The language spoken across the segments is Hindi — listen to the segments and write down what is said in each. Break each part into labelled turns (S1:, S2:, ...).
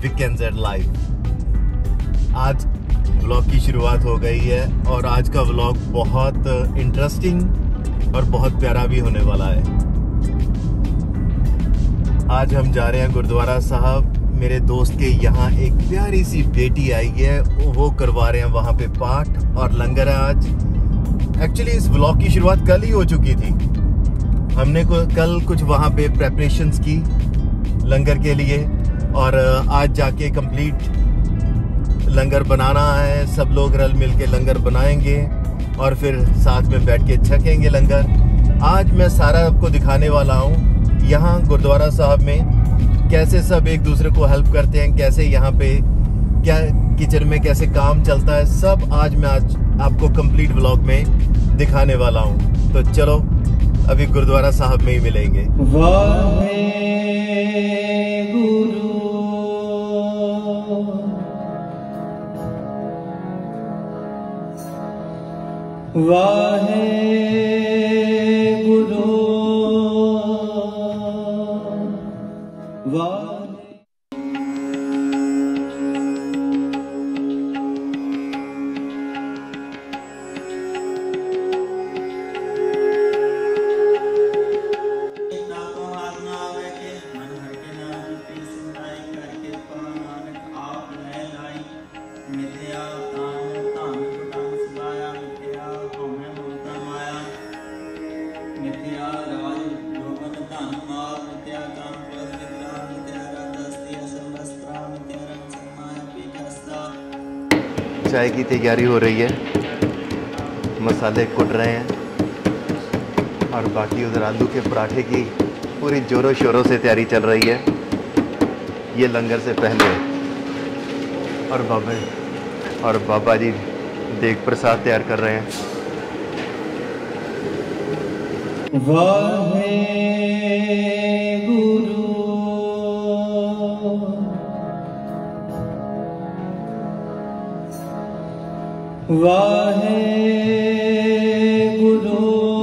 S1: Weekend live. आज व्लॉग की शुरुआत हो गई है और आज का व्लॉग बहुत इंटरेस्टिंग और बहुत प्यारा भी होने वाला है। आज हम जा रहे हैं गुरुद्वारा साहब। मेरे दोस्त के यहाँ एक प्यारी सी बेटी आई है, वो करवा रहे हैं वहाँ पे पाठ और लंगर है आज। एक्चुअली इस व्लॉग की शुरुआत कल ही हो चुकी थी। हमने कल कुछ वहाँ पे प्रेपरेशंस की लंगर के लिए और आज जाके कंप्लीट लंगर बनाना है। सब लोग रल मिल के लंगर बनाएंगे और फिर साथ में बैठ के छकेंगे लंगर। आज मैं सारा आपको दिखाने वाला हूँ यहाँ गुरुद्वारा साहब में कैसे सब एक दूसरे को हेल्प करते हैं, कैसे यहाँ पे क्या किचन में कैसे काम चलता है, सब आज मैं आपको कंप्लीट व्लॉग में दिखाने वाला हूँ। तो चलो अभी गुरुद्वारा साहब में ही मिलेंगे।
S2: वाहे गुरु वाहे गुरु वाहे।
S1: चाय की तैयारी हो रही है, मसाले कुट रहे हैं और बाकी उधर आलू के पराठे की पूरी जोरों शोरों से तैयारी चल रही है। ये लंगर से पहले और बाबा जी देग प्रसाद तैयार कर रहे हैं।
S2: वाहे गुरु वाहे गुरु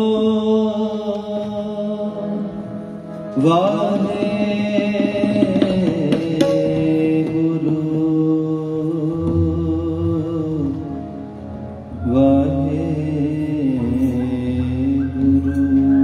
S2: वाहे गुरु वाहे गुरु।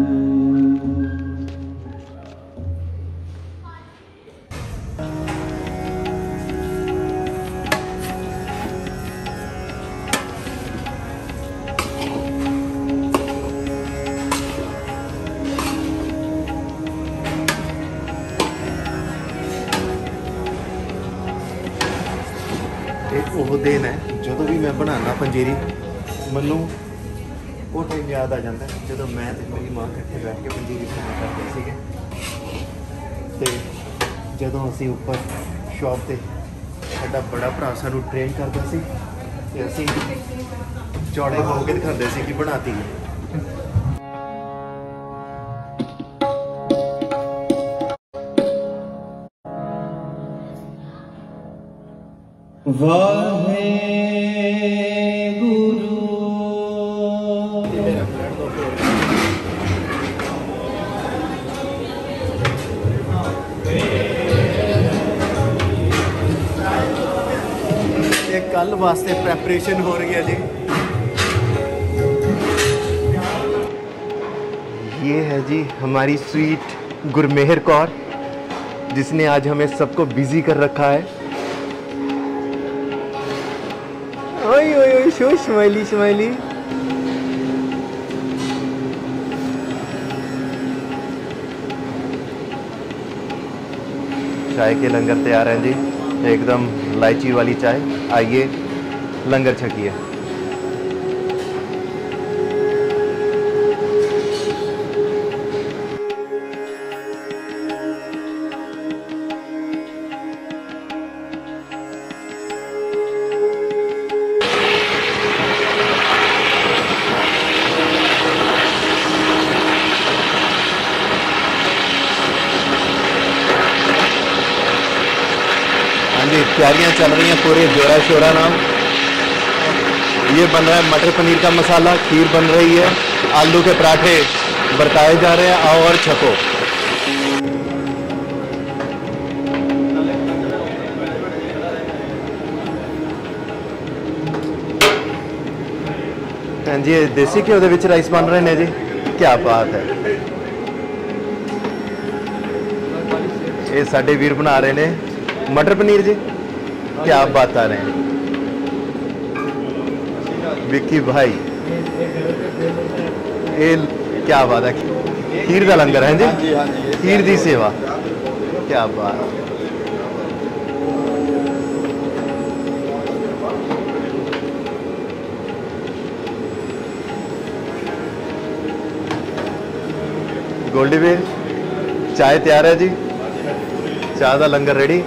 S1: ਉਹ ਦਿਨ ਹੈ ਜਦੋਂ ਵੀ ਮੈਂ ਬਣਾਉਣਾ ਪੰਜੀਰੀ, ਮੈਨੂੰ ਉਹ ਟਾਈਮ ਯਾਦ ਆ ਜਾਂਦਾ ਜਦੋਂ ਮੈਂ ਤੇ ਮੇਰੀ ਮਾਂ ਇਕੱਠੇ ਬੈਠ ਕੇ ਪੰਜੀਰੀ ਬਣਾਇਆ ਕਰਦੇ ਸੀਗੇ। ਤੇ ਜਦੋਂ ਅਸੀਂ ਉੱਪਰ ਸ਼ੌਪ ਤੇ ਸਾਡਾ ਬੜਾ ਭਰਾ ਸਾਨੂੰ ਟ੍ਰੇਨ ਕਰਦਾ ਸੀ ਤੇ ਅਸੀਂ ਚੌੜੇ ਹੋ ਕੇ ਦਿਖਾਉਂਦੇ ਸੀ ਕਿ ਬਣਾਤੀ ਹੈ।
S2: वाहे गुरु
S1: ये कल वास्ते प्रेपरेशन हो रही है जी। ये है जी हमारी स्वीट गुरमेहर कौर, जिसने आज हमें सबको बिजी कर रखा है। ओए ओए ओए शो स्माइली स्माइली। चाय के लंगर तैयार हैं जी, एकदम इलायची वाली चाय। आइए लंगर छकिए। तैयारियां चल रही हैं पूरे जोरा शोरा नाम। ये बन रहा है मटर पनीर का मसाला, खीर बन रही है, आलू के पराठे बरताए जा रहे हैं। आओ और छको। ਭੈਣ ਜੀ ਇਹ ਦੇਸੀ ਘਿਓ ਦੇ ਵਿੱਚ ਰਾਈਸ ਬਣ ਰਹੇ ਨੇ ਜੀ, ਕੀ ਬਾਤ ਹੈ। ਇਹ ਸਾਡੇ ਵੀਰ ਬਣਾ ਰਹੇ ਨੇ ਮਟਰ ਪਨੀਰ ਜੀ, ਕੀ ਬਾਤ ਆ ਰਹੇ हैं विक्की भाई, ये क्या बात है। खीर का लंगर है जी, खीर की सेवा, क्या बात। गोल्डी वीर चाय तैयार है जी, चाह का लंगर रेडी।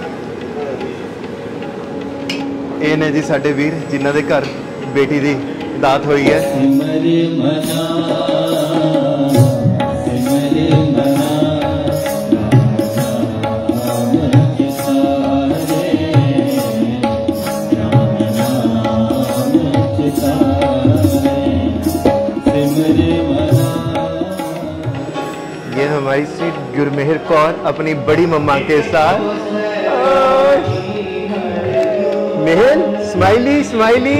S1: ये ने जी साडे वीर जिन्हां दे घर बेटी दी दात हुई है। ये हमारी सी गुरमेहर कौर अपनी बड़ी मम्मा के साथ। Mehar smiley smiley.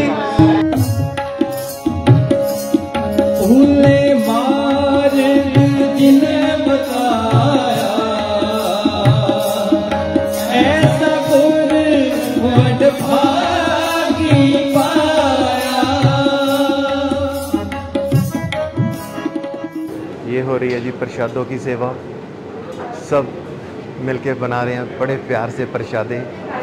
S1: ये हो रही है जी प्रसादों की सेवा, सब मिलके बना रहे हैं बड़े प्यार से प्रसादे।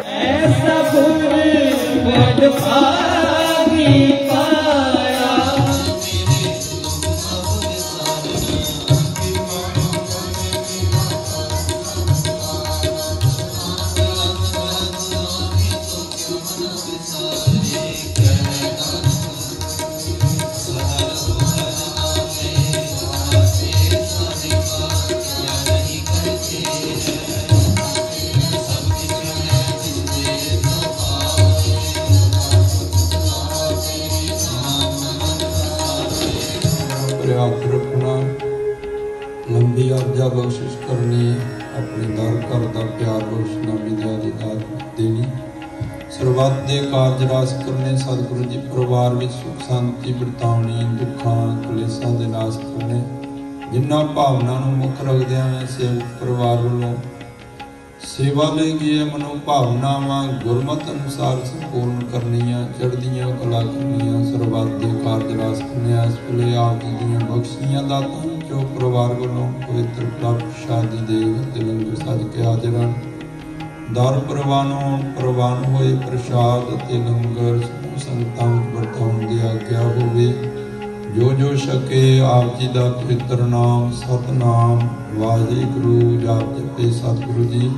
S3: पर्याप्त रखना, लंबी आज्ञा बख्शिश करनी, अपने दर घर का प्यार बख्शना, विद्या की दात देनी, सरबत के कारज रास करने, सतगुरु जी परिवार में सुख शांति बरतावनी, दुखा कलेसा के नाश करने, जिन्ना भावना मुख रखद सेवक परिवार वालों सेवा ले गए मनोभावनावां गुरमत अनुसार संपूर्ण करनिया, चढ़दियां कला करनिया, सरबत के कारज रास करने। इस वेले आप जी दी बख्शियां दातां जो परिवार वालों पवित्र प्रसादी देव लंगर सज के हाजिर हैं। दर प्रवान होए प्रसाद लंगर संगतां वरताउण दी आग्या होवे। जो जो सके आप जी का पवित्र नाम सतनाम वाहिगुरू जाप जपे सतगुरु जी।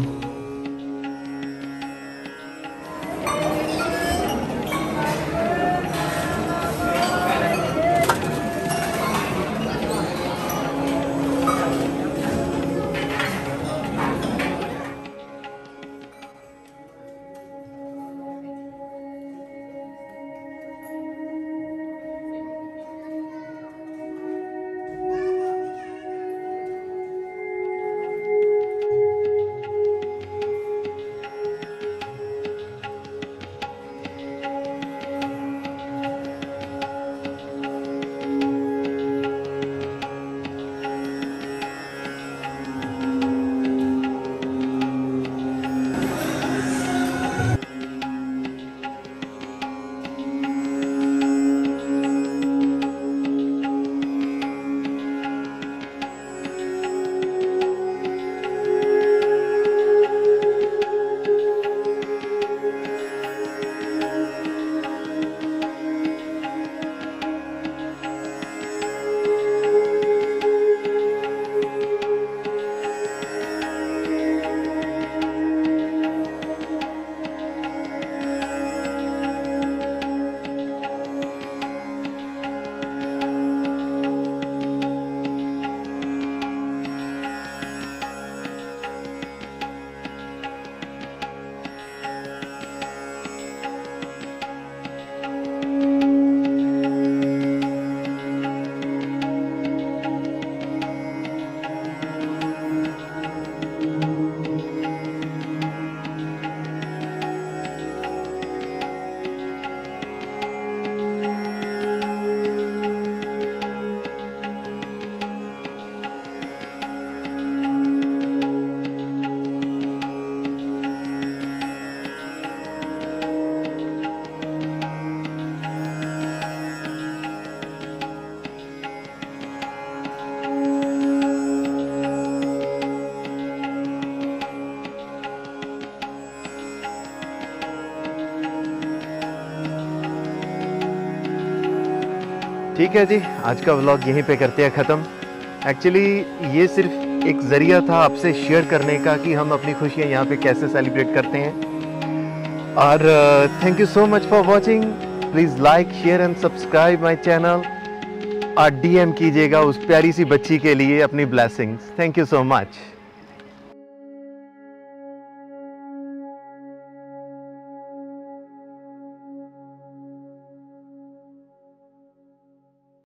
S1: ठीक है जी, आज का व्लॉग यहीं पे करते हैं ख़त्म। एक्चुअली ये सिर्फ एक ज़रिया था आपसे शेयर करने का कि हम अपनी खुशियाँ यहाँ पे कैसे सेलिब्रेट करते हैं। और thank you so much for watching. Please like, share and subscribe my channel. और DM कीजिएगा उस प्यारी सी बच्ची के लिए अपनी blessings. Thank you so much.